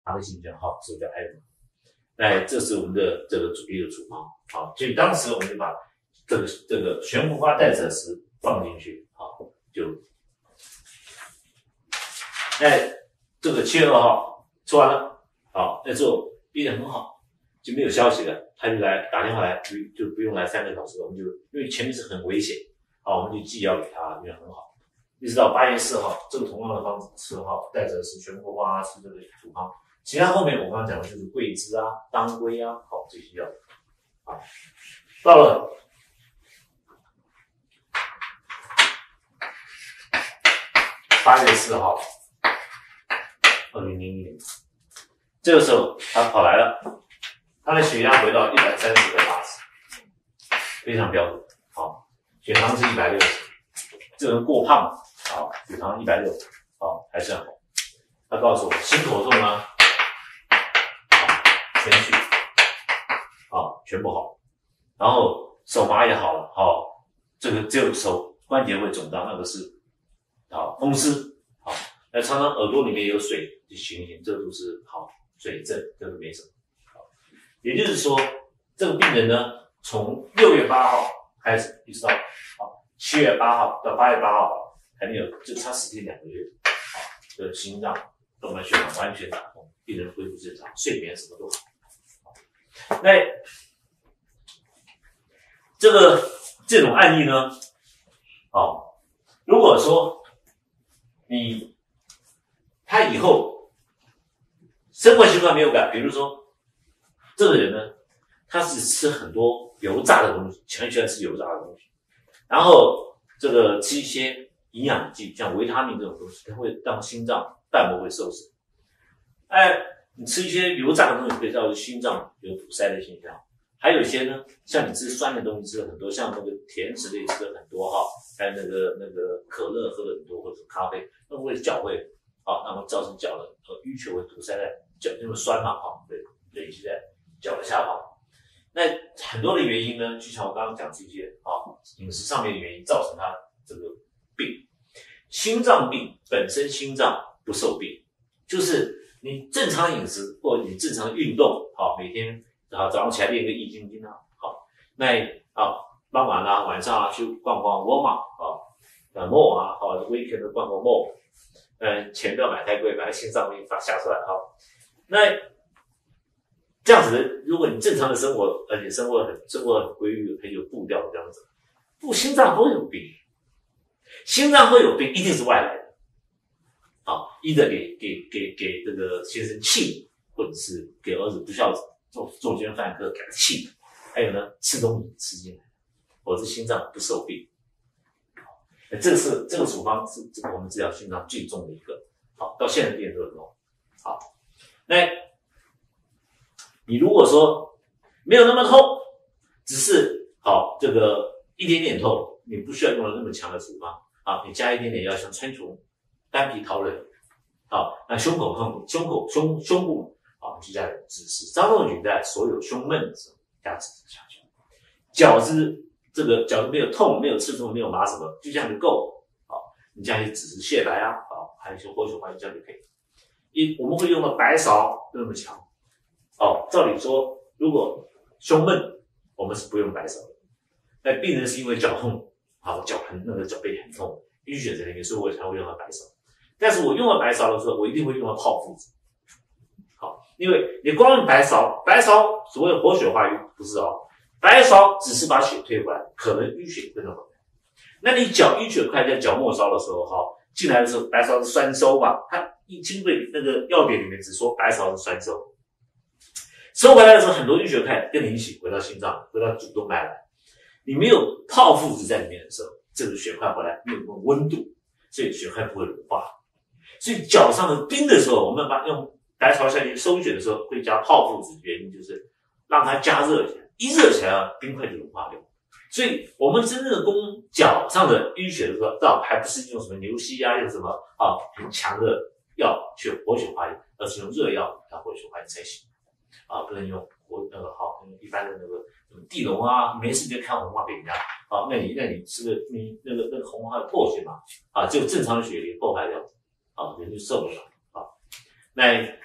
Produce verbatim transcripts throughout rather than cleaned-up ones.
麻醉性比较好，手脚还有。那这是我们的这个主力的处方，好，所以当时我们就把这个这个悬浮花代锗石放进去，好，就，哎，这个七月二号吃完了，好，那时候病人很好，就没有消息了，他就来打电话来，就不用来三个小时，我们就因为前面是很危险，好，我们就寄药给他，因为很好，一直到八月四号，这个同样的方子吃好，代锗石、悬浮花是这个处方。其他后面我刚刚讲的就是桂枝啊、当归啊，好这些药，啊，到了八月四号，二零零一年，这个时候他跑来了，他的血压回到一百三十跟八十，非常标准，好，血糖是一百六十，这个人过胖了，好，血糖一百六十，好，还算好。他告诉我心口痛吗？全去，啊，全部好，然后手麻也好了，好，这个只有手关节会肿胀，那个是好风湿，好，那常常耳朵里面有水就醒一醒，这都是好水症，这个没什么，好，也就是说，这个病人呢，从六月八号开始一直到好七月八号到八月八号，还没有就差十天两个月，好，这个心脏动脉血管完全打通，病人恢复正常，睡眠什么都好。那这个这种案例呢，哦，如果说你他以后生活习惯没有改，比如说这个人呢，他是吃很多油炸的东西，很喜欢吃油炸的东西，然后这个吃一些营养剂，像维他命这种东西，它会让心脏瓣膜会受损，哎。你吃一些油炸的东西会造成心脏有堵塞的现象，还有一些呢，像你吃酸的东西吃了很多，像那个甜食类吃了很多哈，还有那个那个可乐喝了很多或者咖啡，那会脚会啊，那么造成脚的呃淤血会堵塞在脚，因为酸嘛啊，会累积在脚的下方。那很多的原因呢，就像我刚刚讲这些啊，饮食上面的原因造成它这个病。心脏病本身心脏不受病，就是你正常饮食或者你正常运动，好，每天啊早上起来练个易筋经啊，好，那啊傍晚啊晚上啊去逛逛沃尔玛啊，呃 mall 啊，好 weekend 逛逛 mall， 嗯，钱不要买太贵，买心脏病发下出来好，那这样子的，如果你正常的生活，而且生活很生活很规律，很有步调这样子，不心脏都有病，心脏会有病一定是外来的。啊，一的给给给给这个先生气，或者是给儿子不孝子做作奸犯科给他气，还有呢吃东西吃进来，否则心脏不受病。好，这个是这个处方是这个我们治疗心脏最重的一个。好，到现在病人都很痛。好，那你如果说没有那么痛，只是好这个一点点痛，你不需要用了那么强的处方啊，你加一点点药，像川穹。丹皮桃仁，好，那胸口痛、胸口胸胸部，好，就加点枳实。张仲景在所有胸闷的时候加枳实下去。饺子这个饺子没有痛、没有刺痛、没有麻什么，就这样就够了。好，你加一些枳实、泻白啊，好，还有一些活血化瘀，这样就可以。一我们会用到白芍那么强。哦，照理说，如果胸闷，我们是不用白芍的。那病人是因为脚痛，好，脚很那个脚背很痛，淤血在那边，所以我才会用到白芍。但是我用了白芍的时候，我一定会用到炮附子。好，因为你光用白芍，白芍所谓的活血化瘀不是哦，白芍只是把血推回来，可能淤血跟着回来。那你脚淤血块在脚末梢的时候，哈，进来的时候白芍是酸收嘛，它一经对那个药典里面只说白芍是酸收，收回来的时候很多淤血块跟你一起回到心脏，回到主动脉来。你没有炮附子在里面的时候，这个血块回来没有温度，所以血块不会融化。所以脚上的冰的时候，我们把用白芍下去收血的时候会加炮附子，原因就是让它加热起来，一热起来啊，冰块就融化掉。所以我们真正的攻脚上的淤血的时候，倒还不是用什么牛膝啊，用什么啊很强的药去活血化瘀，而是用热药它活血化瘀才行啊，不能用活那个好一般的那个什么地龙啊，没事就看红花给人家啊，那你那你吃个你那个那个红花的破血嘛啊，就正常的血液破坏掉。啊，人就受不了啊。那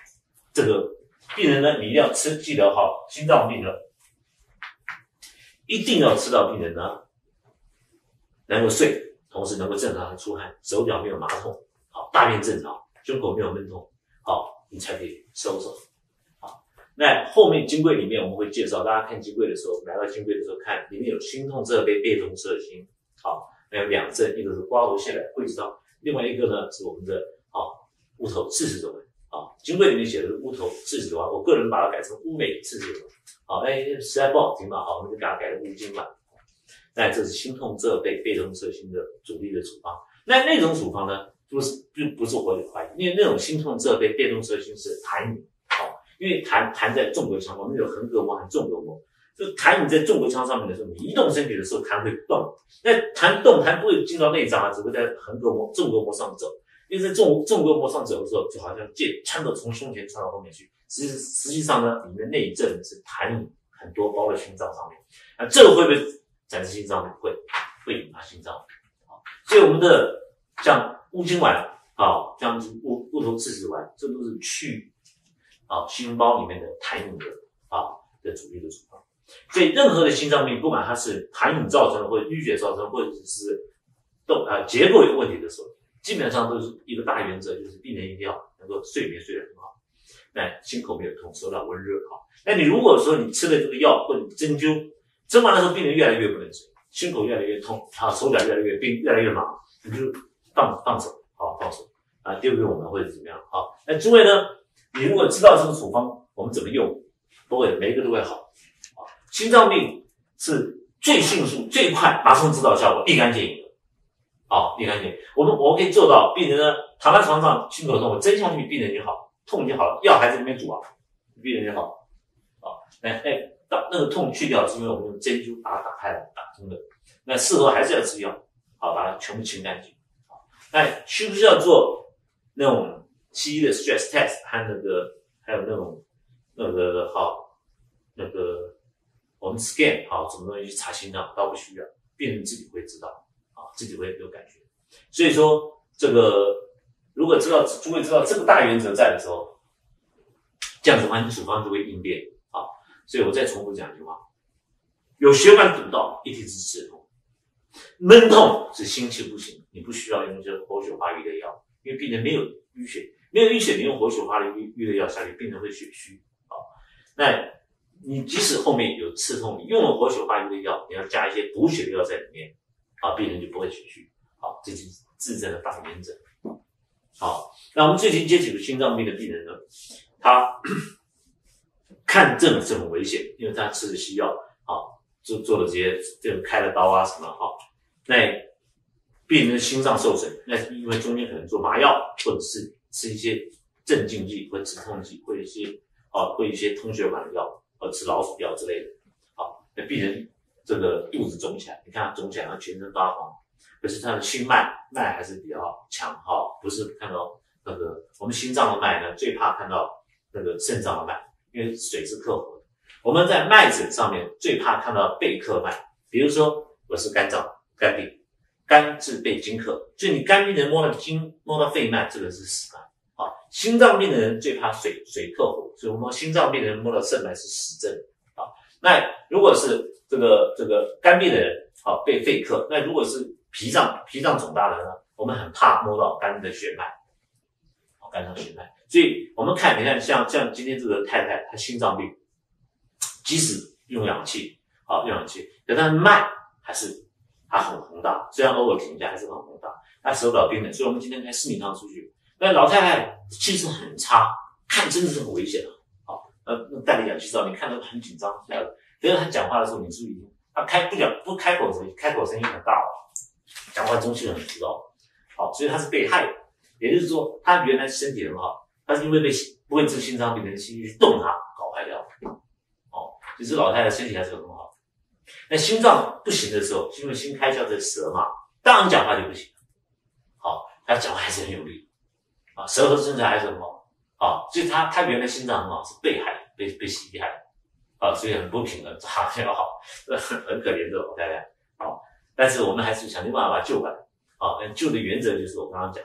这个病人呢，你一定要吃，记得好，心脏病呢，一定要吃到病人呢能够睡，同时能够正常的出汗，手脚没有麻痛，好，大便正常，胸口没有闷痛，好，你才可以收手。好，那后面金柜里面我们会介绍，大家看金柜的时候，来到金柜的时候看，里面有心痛侧背被动摄心，好，还有两针，一个是刮头泻来会知道，另外一个呢是我们的好乌头刺石肘纹。啊，金柜里面写的是乌头刺石丸，我个人把它改成乌美刺石丸。好，哎，实在不好听嘛，好，我们就给它改成乌金丸。那这是心痛侧背被动摄心的主力的处方。那那种处方呢，不是不不是活血化瘀，因为那种心痛侧背被动摄心是痰饮。好，因为痰痰在纵隔腔，我们有横膈膜和纵膈膜。就痰饮在纵隔腔上面的时候，你移动身体的时候，痰会动。那痰动，痰不会进到内脏啊，只会在横膈膜、纵膈膜上走。因为在纵纵膈膜上走的时候，就好像剑穿到从胸前穿到后面去。实际实际上呢，里面内症是痰饮很多包在心脏上面。那这个会不会产生心脏病？会，会引发心脏病。好，所以我们的像乌金丸啊，像乌乌头刺石丸，这都是去啊心包里面的痰饮的啊的主力的处方。所以任何的心脏病，不管它是痰饮造成的，或者淤血造成，或者是动啊结构有问题的时候，基本上都是一个大原则，就是病人一定要能够睡眠睡得很好，那心口没有痛，手脚温热好。那你如果说你吃了这个药或者针灸，针完的时候病人越来越不能睡，心口越来越痛，啊手脚越来越病越来越麻，你就放放手，好放手啊丢给我们或者怎么样好。那诸位呢，你如果知道这个处方我们怎么用，都会每一个都会好。啊，心脏病是最迅速最快马上知道效果，立竿见影。好，立竿见影。我们我们可以做到，病人呢躺在床上心口痛，我针下去，病人就好，痛就好了，药还在那边煮啊，病人就好。好，那那到那个痛去掉，是因为我们用针灸把它打开来，打通的。那事后还是要吃药，好，把它全部清干净。好，那需不需要做那种西医的 stress test 和那个还有那种那个好那个我们 scan 好什么东西去查心脏，倒不需要，病人自己会知道。自己会有感觉，所以说这个如果知道诸位知道这个大原则在的时候，这样子方处方就会应变啊。所以我再重复讲一句话：有血管堵到，一定是刺痛，闷痛是心气不行，你不需要用这活血化瘀的药，因为病人没有淤血，没有淤血，你用活血化瘀的药下去，病人会血虚啊。那你即使后面有刺痛，你用了活血化瘀的药，你要加一些补血的药在里面。啊，病人就不会血虚。好，这就是治症的大原则。好，那我们最近接触的心脏病的病人呢，他看症这么危险，因为他吃了西药，好，做做了这些，这个开了刀啊什么，好，那病人的心脏受损，那因为中间可能做麻药，或者是吃一些镇静剂或止痛剂，或者一些啊，或一些通血管的药，或吃老鼠药之类的。好，那病人这个肚子肿起来，你看他肿起来，他全身发黄，可是他的心脉脉还是比较强哈，不是看到那个我们心脏的脉呢，最怕看到那个肾脏的脉，因为水是克火的。我们在脉诊上面最怕看到被克脉，比如说我是肝脏肝病，肝是被金克，所以你肝病人摸到筋摸到肺脉，这个是死脉。好，心脏病的人最怕水水克火，所以我们心脏病人摸到肾脉是死症。好，那如果是这个这个肝病的人，好被肺克。那如果是脾脏脾脏肿大的人呢，我们很怕摸到肝的血脉，好肝脏血脉。所以我们看，你看像像今天这个太太，她心脏病，即使用氧气，好用氧气，可她的脉还是她很宏大，虽然偶尔停一下，还是很宏大，她手脚冰冷。所以我们今天开四米汤出去，那老太太气色很差，看真的是很危险啊。好，呃，戴着氧气罩，你看到很紧张，这样的。可是他讲话的时候，你注意，他开不讲不开口声音，开口声音很大哦，讲话中气很足哦。好，所以他是被害的，也就是说，他原来身体很好，他是因为被不会治心脏病的心去动他，搞坏掉。哦，其实老太太身体还是很好。那心脏不行的时候，因为心开窍在舌嘛，当然讲话就不行。好，他讲话还是很有力啊，舌头身材还是很好啊，所以他他原来心脏很好，是被害被被洗害。啊，所以很不平衡，好像好，很可怜的老太太。好，但是我们还是想尽办法把它救回来。啊，救的原则就是我刚刚讲，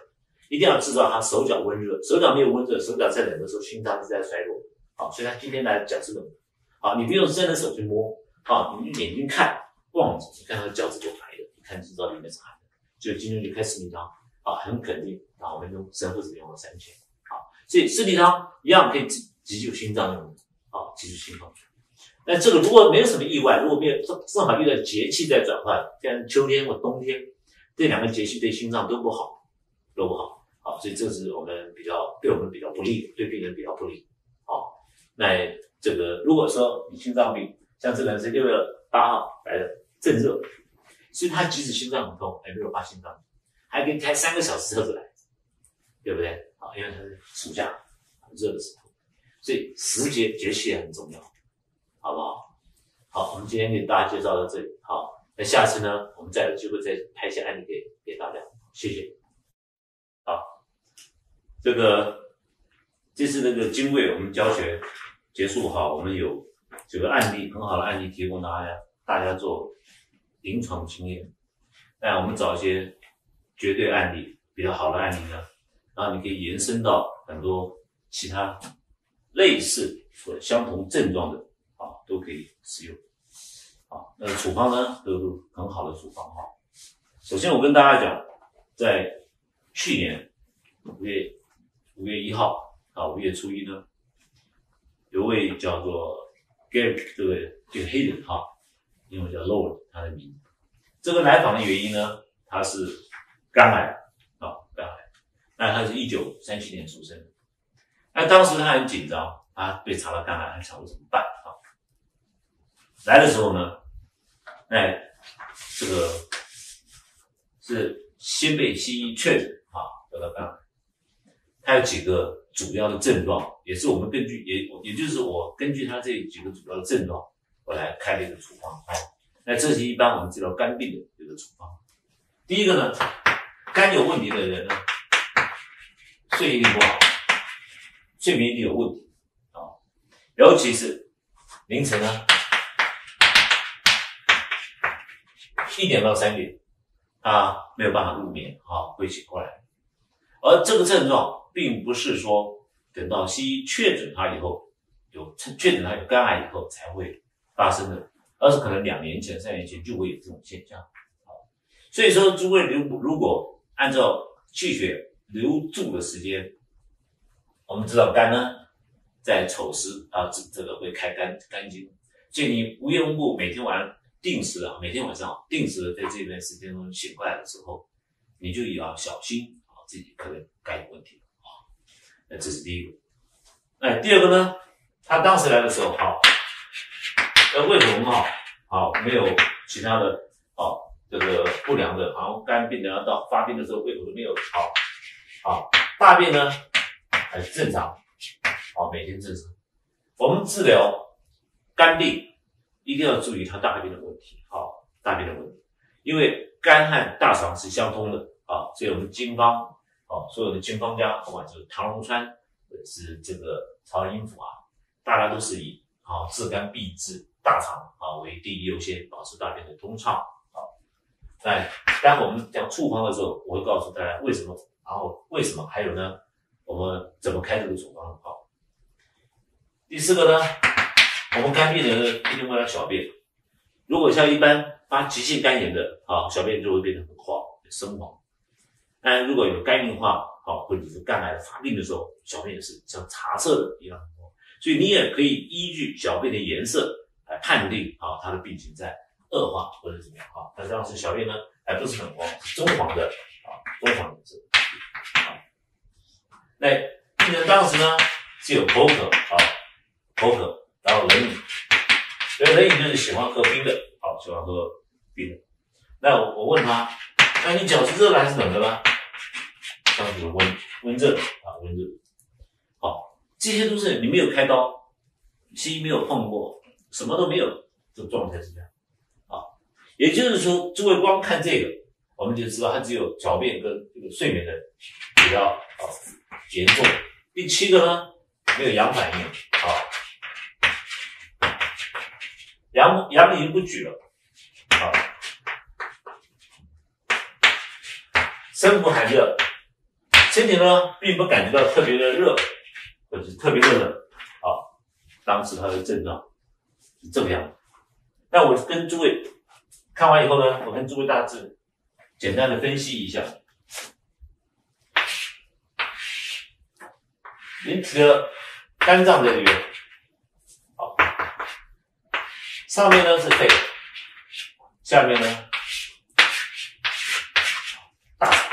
一定要制造他手脚温热，手脚没有温热，手脚在冷的时候，心脏是在衰弱。好，所以他今天来讲是冷的。好，你不用伸着手去摸，好，你眼睛看，望着，你看他的脚趾头白的，一看就知道里面是寒的。所以今天就开四逆汤，啊，很肯定，啊，我们用神父子用了三千，好，所以四逆汤一样可以急救心脏用的，啊，急救心脏。那这个如果没有什么意外，如果没有正好遇到节气在转换，像秋天或冬天，这两个节气对心脏都不好，都不好，好，所以这是我们比较对我们比较不利，对病人比较不利，好，那这个如果说你心脏病，像这个人是六月八号来的正热，所以他即使心脏很痛，还没有发心脏病，还可以开三个小时车子来，对不对？好，因为它是暑假很热的时候，所以时节节气也很重要。好不好？好，我们今天给大家介绍到这里。好，那下次呢，我们再有机会再拍一些案例给给大家。谢谢。好，这个这次这个经纬我们教学结束哈，我们有这个案例很好的案例提供大家大家做临床经验。那我们找一些绝对案例比较好的案例呢，然后你可以延伸到很多其他类似或相同症状的。啊，都可以使用。好，那处方呢，都是很好的处方哈。首先我跟大家讲，在去年五月五月一号啊，五月初一呢，有位叫做 Gary 这个这个黑人哈，英文叫 Lord 他的名字。这个来访的原因呢，他是肝癌啊，肝癌。那他是一九三七年出生的。那当时他很紧张，他被查到肝癌，他想说怎么办？来的时候呢，哎，这个是先被西医确诊啊得到肝癌，它有几个主要的症状，也是我们根据也也就是我根据它这几个主要的症状，我来开了一个处方啊。那这是一般我们治疗肝病的这个处方。第一个呢，肝有问题的人呢，睡一定不好，睡眠一定有问题啊，尤其是凌晨呢。一点到三点，他没有办法入眠啊，会醒过来。而这个症状并不是说等到西医确诊他以后，有确诊他有肝癌以后才会发生的，而是可能两年前、三年前就会有这种现象。所以说，诸位如如果按照气血流注的时间，我们知道肝呢在丑时啊，这这个会开肝肝经，所以你无缘无故每天晚上。定时啊，每天晚上定时的在这段时间中醒过来的时候，你就要小心啊，自己可能肝有问题啊。那这是第一个。那第二个呢？他当时来的时候，好，呃，胃口很好，好，没有其他的，好，这个不良的，好像肝病的到发病的时候胃口都没有，好，好，大便呢还是正常，好，每天正常。我们治疗肝病。一定要注意它大便的问题，好，大便的问题，因为肝和大肠是相通的啊，所以我们经方啊，所有的经方家，不管是唐荣川或者是这个曹仁英府啊，大家都是以啊治肝必治大肠啊为第一优先，保持大便的通畅啊。在待会我们讲处方的时候，我会告诉大家为什么，然后为什么，还有呢，我们怎么开这个处方好。第四个呢？我们肝病的人一定会要小便，如果像一般发急性肝炎的啊，小便就会变得很黄、很深黄。但如果有肝硬化啊，或者是肝癌发病的时候，小便也是像茶色的一样很黄。所以你也可以依据小便的颜色来判定啊，它的病情在恶化或者怎么样啊。那当时小便呢，还不是很黄，是棕黄的啊，棕黄颜色啊。那病人当时呢是有口渴啊，口渴。然后冷饮，所以冷饮就是喜欢喝冰的，好，喜欢喝冰的。那我我问他，那你脚是热的还是冷的呢？当时温温热啊，温热。好，这些都是你没有开刀，西医没有碰过，什么都没有，这个状态是这样。啊，也就是说，诸位光看这个，我们就知道它只有小便跟这个睡眠的比较啊严重。第七个呢，没有阳反应，好。阳阳已经不举了，好，身不寒热， 身体呢并不感觉到特别的热，或者是特别的冷，啊，当时它的症状是这个样子。那我跟诸位看完以后呢，我跟诸位大致简单的分析一下。人体的肝脏在这边，好，上面呢是肺，下面呢大肠。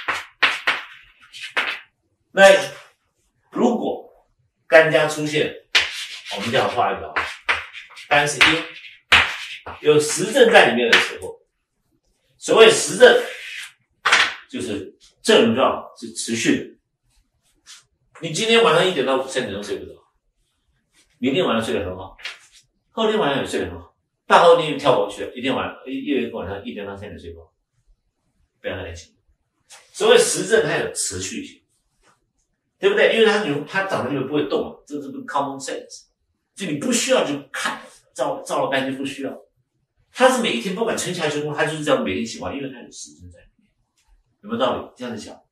那如果肝家出现，我们这样画一个，肝是阴，有实症在里面的时候，所谓实症，就是症状是持续的。你今天晚上一点到三点钟睡不着，明天晚上睡得很好，后天晚上也睡得很好，大后天又跳过去了，一天晚一又一个晚上一点到三点睡不好，不要太担心。所谓实症，它有持续性，对不对？因为它有它长在那边不会动嘛，这是个 common sense， 所以你不需要去看照照了半天，不需要。它是每一天不管春夏秋冬，它就是这样每天喜欢，因为它有实症在里面，有没有道理？这样子想。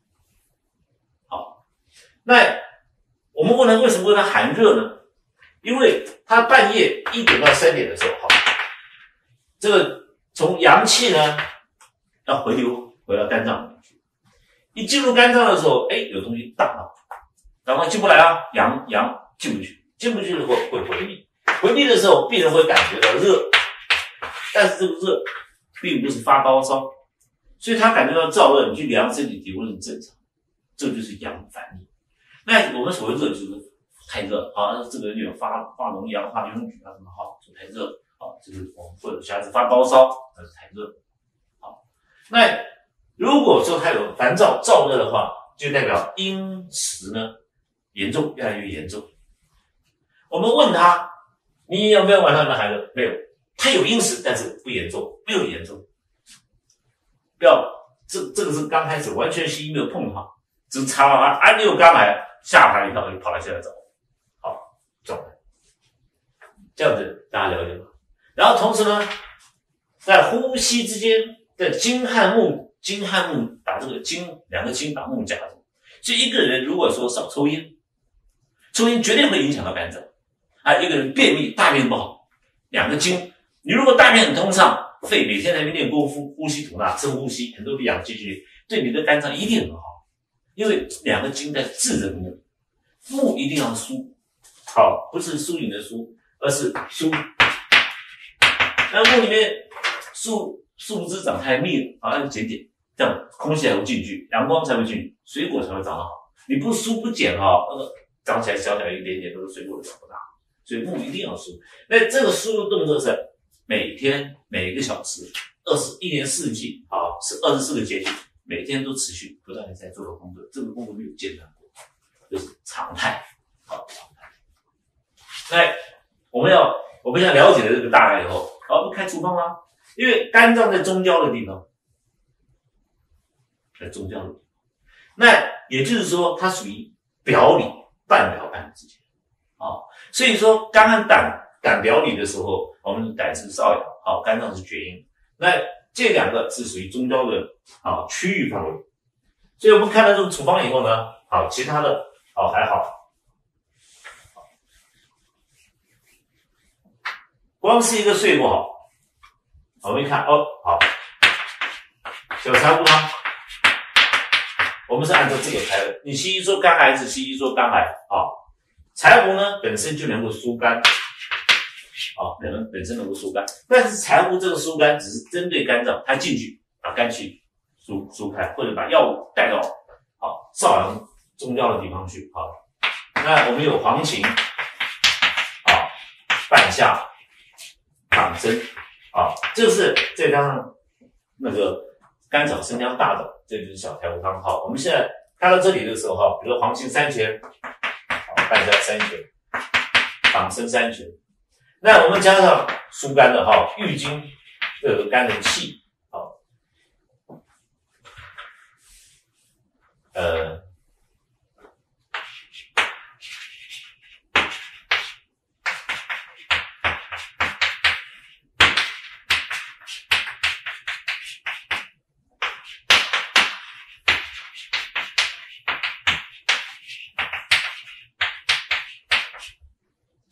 那我们问他为什么问他寒热呢？因为他半夜一点到三点的时候，好，这个从阳气呢要回流回到肝脏里面去，一进入肝脏的时候，哎，有东西荡到，然后进不来啊，阳阳进不去，进不去的时候会回逆，回逆的时候病人会感觉到热，但是这个热并不是发高烧，所以他感觉到燥热，你去量身体体温是正常，这就是阳反逆。那我们所谓热就是太热啊，这个人有发发脓疡、发痈疽啊什么好，就太热啊，这个我们或者小孩子发高烧，那是太热。好，那如果说他有烦躁、燥热的话，就代表阴实呢严重，越来越严重。我们问他，你有没有晚上的寒热？没有，他有阴实，但是不严重，没有严重。不要，这这个是刚开始完全西医没有碰它，只是查了啊，啊你有肝癌。吓他一跳，就跑来现在找我，好，状态，这样子大家了解吗？然后同时呢，在呼吸之间，在金汉木，金汉木把这个金两个金把木夹住，所以一个人如果说少抽烟，抽烟绝对会影响到肝脏啊。一个人便秘，大便不好，两个金，你如果大便很通畅，肺每天在那边练功夫，呼吸吐纳，深呼吸，很多的氧气进去，对你的肝脏一定很好。因为两个金在治这个木，木一定要疏，好，不是疏引的疏，而是疏。那木里面树树枝长太密了，好像剪点，这样空气才会进去，阳光才会进去，水果才会长得好。你不疏不剪哈，那个长起来小小一点点，都是水果长不大。所以木一定要疏。那这个疏的动作是每天每个小时，二十一年四季，好，是二十四个节气。每天都持续不断的在做的工作，这个工作没有间断过，就是常态，好，常态。那我们要我们要了解了这个大概以后，好，不开处方啦，因为肝脏在中焦的地方，在中焦的地方，那也就是说它属于表里半表半之间，啊，所以说肝和胆胆表里的时候，我们的胆是少阳，好，肝脏是厥阴，那这两个是属于中焦的啊区域范围，所以我们看到这个处方以后呢，好，其他的好还好，光是一个睡不好，我们一看哦，好，小柴胡汤，我们是按照这个开的。你西医说肝癌是西医说肝癌啊，柴胡呢本身就能够疏肝。啊，人本身能够疏肝，但是柴胡这个疏肝只是针对肝脏，它进去把肝气疏疏开，或者把药物带到好少阳中焦的地方去。好，那我们有黄芩啊、半夏、党参啊，这是再加上那个甘草、生姜、大枣，这就是小柴胡汤。好，我们现在看到这里的时候哈，比如说黄芩三钱，好，半夏三钱，党参三钱。那我们加上疏肝的哈，郁金，这个肝的气，好，呃，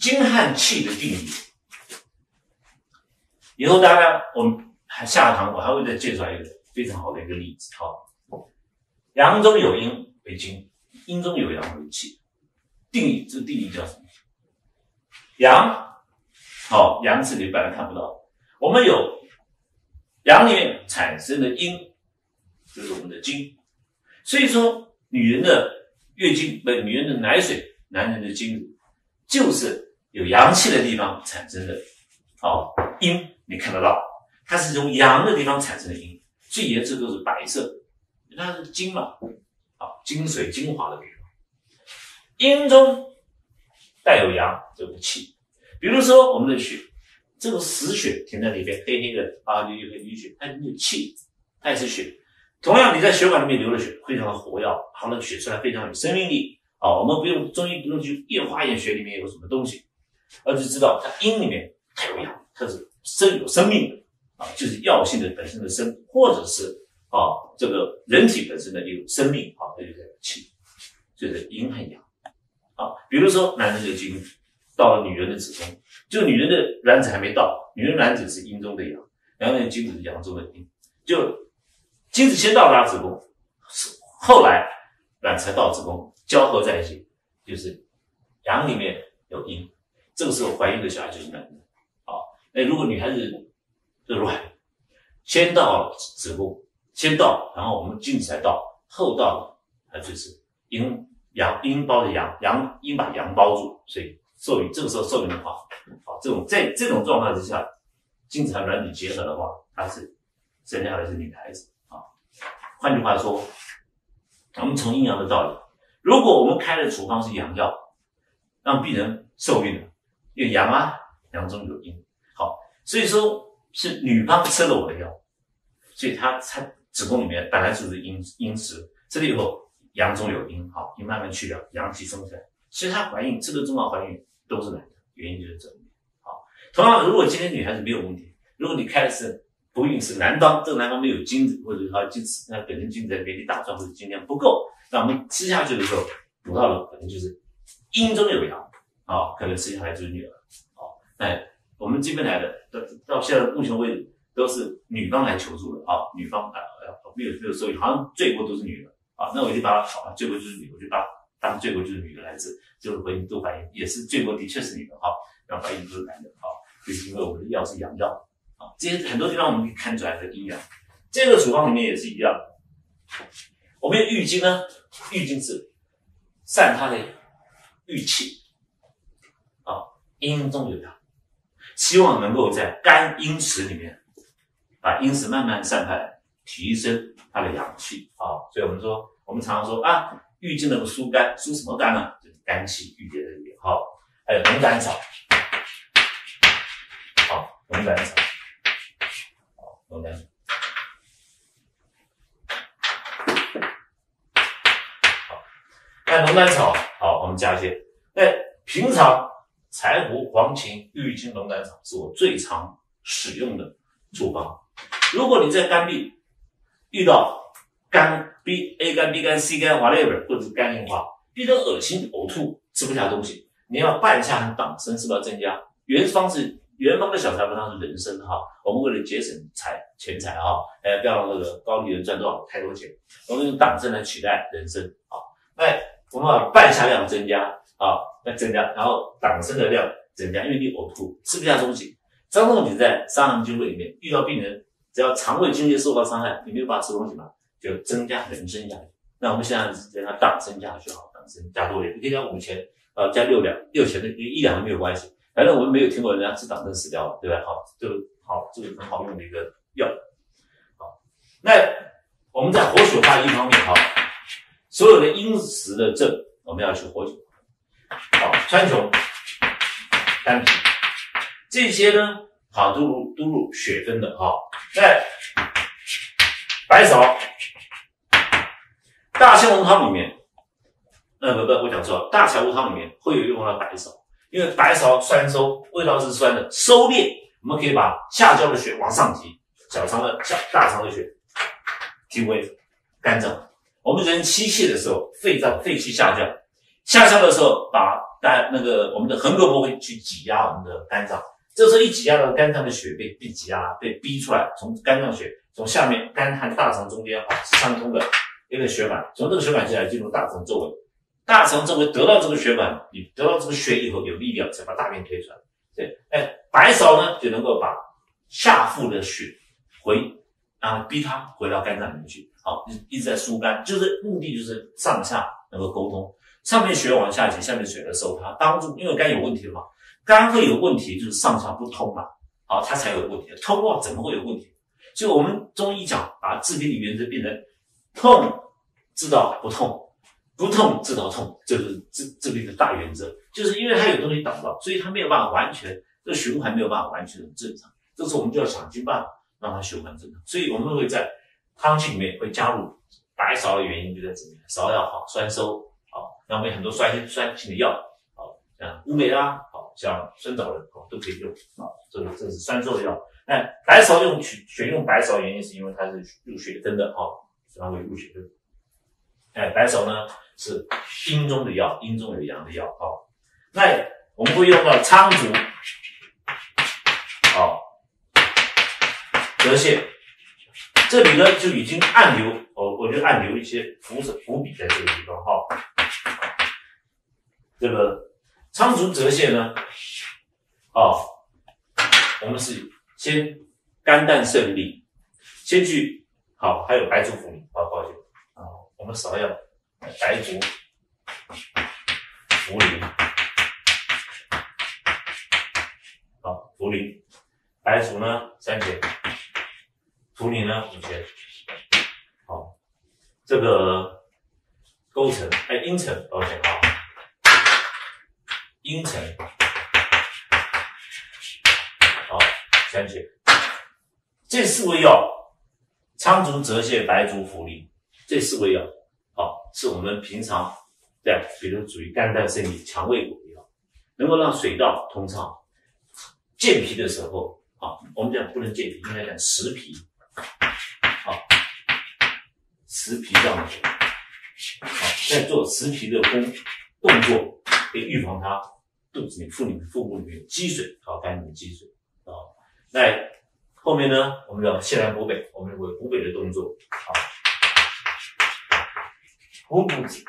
精和气的定义。以后大家我们还下堂我还会再介绍一个非常好的一个例子。好，阳中有阴为精，阴中有阳为气。定义这个定义叫什么？阳，好，阳字你本来看不到，我们有阳里面产生的阴，就是我们的精。所以说，女人的月经不，女人的奶水，男人的精子，就是有阳气的地方产生的。哦，阴你看得到，它是从阳的地方产生的阴，所以颜色都是白色，它是精嘛，好，精髓精华的地方。阴中带有阳，这个气。比如说我们的血，这个死血停在里边，黑黑的啊，流流流血，它有气，它也是血。同样，你在血管里面流的血非常的活跃，好的血出来非常有生命力。啊，我们不用中医不用去验化验血里面有什么东西，而是知道它阴里面它有阳，它是生有生命的啊，就是药性的本身的生，或者是啊这个人体本身的有生命啊，它就是气，就是阴和阳啊。比如说男人的精子到了女人的子宫，就女人的卵子还没到，女人卵子是阴中的阳，男人的精子是阳中的阴，就精子先到达子宫，后来卵才到子宫交合在一起，就是阳里面有阴，这个时候怀孕的小孩就是男的。好，那如果女孩子的卵先到子宫，先到，然后我们精子才到，后到它就是阴阳阴包的阳，阳阴把阳包住，所以受孕这个时候受孕的话，好，这种在这种状况之下，精子和卵子结合的话，它是生下来是女孩子啊。换句话说，我们从阴阳的道理，如果我们开的处方是阳药，让病人受孕了，因为阳啊，阳中有阴，好，所以说是女方吃了我的药，所以她她子宫里面本来就是阴阴湿，吃了以后阳中有阴，好，阴慢慢去掉，阳气生出来，所以她怀孕，这个中药怀孕都是男的，原因就是这里面。好，同样，如果今天女孩子没有问题，如果你开的是不孕是男方，这个男方没有精子，或者他精子那本身精子在原地打转或者精量不够，那我们吃下去的时候补到的可能就是阴中有阳啊，可能生下来就是女儿。好，那我们这边来的到到现在目前为止都是女方来求助的啊，女方啊没有没有受孕，好像罪过都是女的啊，那我就把好罪过就是女，我就把当罪过就是女的来治，就是回应都反映也是罪过的确是女的哈，然后反应都是男的哈，就是因为我们的药是阳药。啊，这些很多地方我们可以看出来的阴阳，这个处方里面也是一样。我们有郁金呢，郁金是散它的郁气，啊，阴中有阳，希望能够在肝阴池里面把阴石慢慢散开来，提升它的阳气啊。所以我们说，我们常常说啊，郁金能够疏肝，疏什么肝呢？就是肝气郁结在里面。好，还有龙胆草，好，龙胆草。龙胆草，好，那龙胆草，好，我们加一些。那平常柴胡、黄芩、郁金、龙胆草是我最常使用的处方。如果你在肝病遇到肝 B、A 肝、B 肝、C 肝 whatever， 或者是肝硬化，遇到恶心、呕吐、吃不下东西，你要半夏和党参是不是要增加？原方是。原方的小柴胡汤是人参哈，我们为了节省财钱财哈，哎，不要让那个高利人赚多少太多钱，我们用党参来取代人参啊。那我们把半夏量增加啊，那增加，然后党参的量增加，因为你呕吐吃不下东西，这种你在伤寒经络里面遇到病人，只要肠胃经络受到伤害，你没有办法吃东西嘛，就增加人参下去。那我们现在增加党参下去好，党参加多一点，你可以加五钱，呃，加六两，六钱的一两没有关系。反正我们没有听过人家吃党参死掉了，对吧？好，这个好，这个很好用的一个药。好，那我们在活血化瘀方面，哈，所有的阴实的症，我们要去活血。好，川穹、丹皮这些呢，好，都入都入血分的哈。那白芍、大青龙汤里面，呃，不不，我讲错了，大柴胡汤里面会有用到白芍。因为白芍酸收，味道是酸的，收敛，我们可以把下焦的血往上提，小肠的小大肠的血提为肝脏。我们人吸气的时候，肺脏肺气下降， 下消的时候，把肝那个我们的横膈膜会去挤压我们的肝脏，这时候一挤压了，肝脏的血被被挤压被逼出来，从肝脏血从下面肝和大肠中间啊是相通的一个血管，从这个血管进来进入大肠周围，大肠周围得到这个血管，你得到这个血以后有力量才把大便推出来。对，哎，白芍呢就能够把下腹的血回，然后逼它回到肝脏里面去，好，一直在疏肝，就是目的就是上下能够沟通，上面血往下挤，下面血来收它，帮助，因为肝有问题了嘛，肝会有问题就是上下不通嘛，好，它才有问题，通的话怎么会有问题？所以我们中医讲把治病的原则变成痛治到不痛，不痛治到痛，这是治治病的大原则，就是因为它有东西挡到，所以它没有办法完全，这个循环没有办法完全正常，这时候我们就要想尽办法让它循环正常，所以我们会在汤剂里面会加入白芍的原因就在这里，芍药好酸收，好，那我们很多酸酸性的药，好，像乌梅啊，好，像酸枣仁，好，都可以用，好，这个这是酸收的药。那白芍用选用白芍原因是因为它是入血根的，好，它会入血根。哎，白芍呢是阴中的药，阴中有阳的药，好，那我们会用到苍术，好，泽泻，这里呢就已经暗留，我我就暗留一些伏伏笔在这个地方，哈，这个苍术泽泻呢，哦，我们是先肝胆胜利，先去好，还有白术茯苓，好，抱歉啊，我们芍药、白术、茯苓，好，茯苓、白术呢三钱，茯苓呢五钱，好，这个勾陈哎茵陈，抱歉啊，茵陈。三钱，这四味药，苍术、泽泻、白术、茯苓，这四味药，好，是我们平常对，比如属于肝胆胜利、强胃果的药，能够让水道通畅。健脾的时候，啊，我们讲不能健脾，应该讲实脾，好，实脾这样的，好，在做实脾的工动作，可以预防它肚子里、腹里、腹部里面有积水，好，肝里面积水，啊。那后面呢，我们叫泻南补北，我们有补北的动作，好，补补子，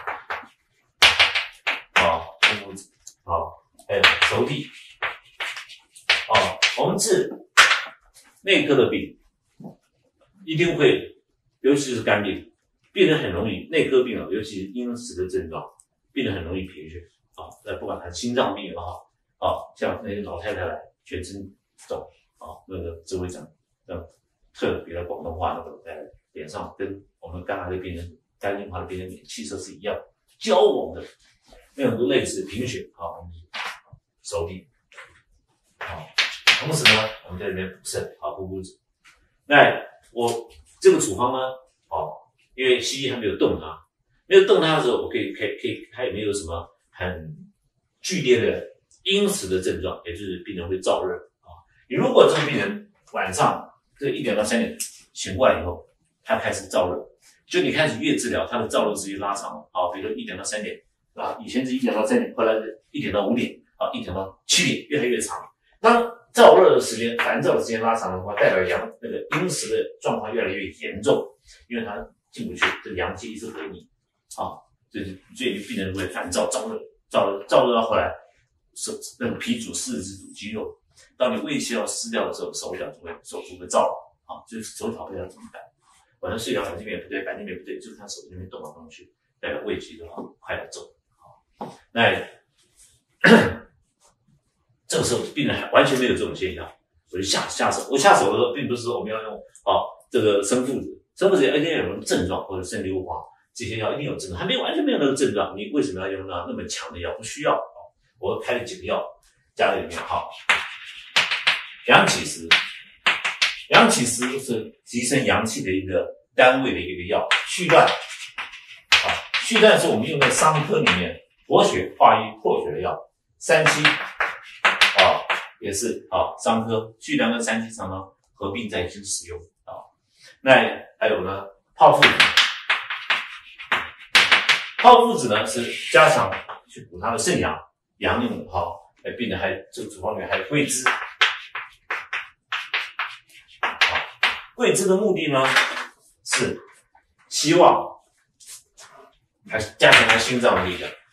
好，补补子，好，还有熟地，好，我们治内科的病，一定会，尤其是肝病，病人很容易内科病啊，尤其是阴实的症状，病人很容易贫血，啊，那不管他心脏病也好，啊，像那些老太太来全身肿。啊，那个指挥长，那特别的广东话那个在脸上跟我们肝癌的病人、肝硬化的病人脸气色是一样，焦黄的，那种都类似贫血啊，我们熟地，好，同时呢，我们在里面补肾，好，补补子。那我这个处方呢，好，因为西医还没有动它，没有动它的时候，我可以可以可以，它也没有什么很剧烈的阴实的症状，也就是病人会燥热。你如果这个病人晚上这一点到三点醒过来以后，他开始燥热，就你开始越治疗，他的燥热时间拉长了，好，比如说一点到三点，啊，以前是一点到三点，后来是一点到五点，啊，一点到七点，越来越长。当燥热的时间、烦躁的时间拉长的话，代表阳那个阴实的状况越来越严重，因为它进不去，这个阳气一直回逆，啊，所以所以病人会烦躁、燥热、燥热、燥热到后来，手那个脾主四肢主肌肉。当你胃气要失掉的时候，手脚就会手足会燥啊，就是手脚不知道怎么办。晚上睡觉反正也不对，反正也不对，就是他手那边动来动去，代表胃气就好快要走啊。那这个时候病人还完全没有这种现象，我就下下手。我下手的时候，并不是说我们要用啊这个生附子，生附子一定要有什么症状，或者生硫磺这些药一定有症状，还没有完全没有那个症状，你为什么要用到那么强的药？不需要啊。我开了几个药加在里面，好。阳起石，阳起石是提升阳气的一个单位的一个药，续断，啊，续断是我们用在伤科里面活血化瘀破血的药，三七，啊，也是啊，伤科续断跟三七常常合并在一起使用啊。那还有呢，炮附子， 泡附子呢是加强去补它的肾阳，阳用的哈，哎，并且还这个处方里面还有桂枝。桂枝的目的呢是希望还是加强它心脏的力量。